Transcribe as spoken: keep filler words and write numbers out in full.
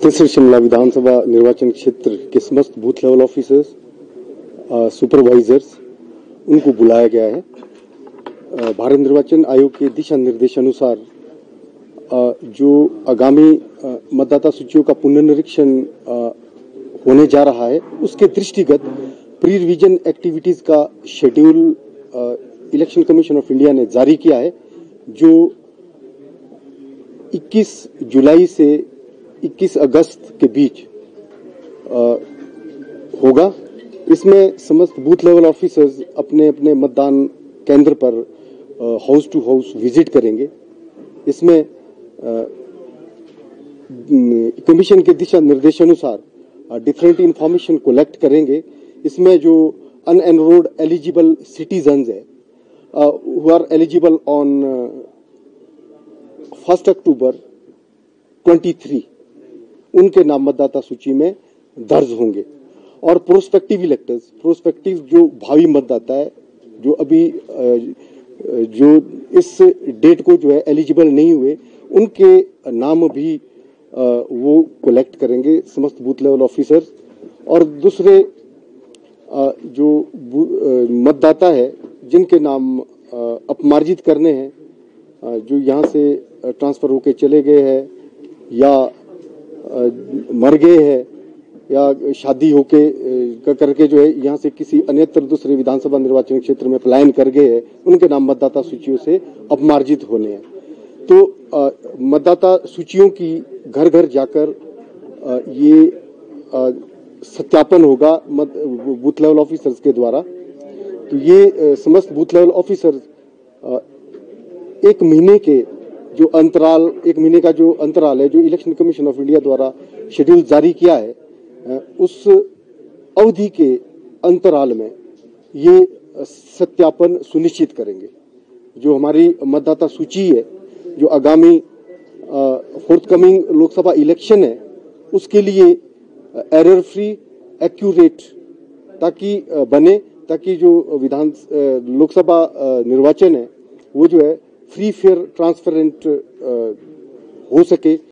छत्तीसगढ़ शिमला विधानसभा निर्वाचन क्षेत्र के समस्त बूथ लेवल ऑफिसर्स, सुपरवाइजर्स, उनको बुलाया गया है। आ, भारत निर्वाचन आयोग के दिशा निर्देशानुसार जो आगामी मतदाता सूचियों का पुनर्निरीक्षण होने जा रहा है, उसके दृष्टिगत प्री रिवीजन एक्टिविटीज का schedule election commission of India ने जारी किया है, जो इक्कीस जुलाई से इक्कीस अगस्त के बीच आ, होगा। इसमें समस्त बूथ लेवल ऑफिसर्स अपने अपने मतदान केंद्र पर हाउस टू हाउस विजिट करेंगे। इसमें कमीशन के दिशा निर्देशानुसार डिफरेंट इंफॉर्मेशन कलेक्ट करेंगे। इसमें जो अनएनरोल्ड एलिजिबल सिटीजन्स है, who are eligible on first October तेईस, उनके नाम मतदाता सूची में दर्ज होंगे। और प्रोस्पेक्टिव इलेक्टर्स, प्रोस्पेक्टिव जो भावी मतदाता है, जो अभी जो इस डेट को जो है एलिजिबल नहीं हुए, उनके नाम भी वो कलेक्ट करेंगे समस्त बूथ लेवल ऑफिसर्स। और दूसरे जो मतदाता है जिनके नाम अपमार्जित करने हैं, जो यहाँ से ट्रांसफर होके चले गए हैं या मर गए हैं या शादी होके करके जो है यहाँ से किसी अन्यत्र दूसरे विधानसभा निर्वाचन क्षेत्र में पलायन कर गए हैं, उनके नाम मतदाता सूचियों से अपमार्जित होने हैं। तो मतदाता सूचियों की घर घर जाकर आ, ये आ, सत्यापन होगा बूथ लेवल ऑफिसर्स के द्वारा। तो ये समस्त बूथ लेवल ऑफिसर्स एक महीने के जो अंतराल एक महीने का जो अंतराल है, जो इलेक्शन कमीशन ऑफ इंडिया द्वारा शेड्यूल जारी किया है, उस अवधि के अंतराल में ये सत्यापन सुनिश्चित करेंगे। जो हमारी मतदाता सूची है, जो आगामी फोर्थकमिंग लोकसभा इलेक्शन है, उसके लिए एरर फ्री, एक्यूरेट ताकि बने, ताकि जो विधान लोकसभा निर्वाचन है वो जो है फ्री फेयर ट्रांसपेरेंट हो सके।